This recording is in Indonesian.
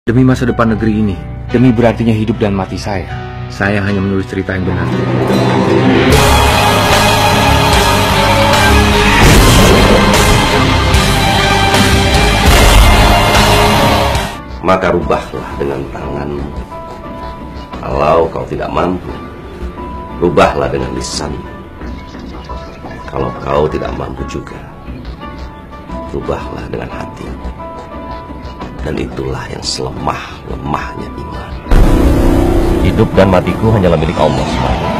Demi masa depan negeri ini, demi berartinya hidup dan mati saya hanya menulis cerita yang benar. Maka rubahlah dengan tanganmu. Kalau kau tidak mampu, rubahlah dengan lisanmu. Kalau kau tidak mampu juga, rubahlah dengan hatimu. Dan itulah yang selemah-lemahnya iman. Hidup dan matiku hanyalah milik Allah SWT.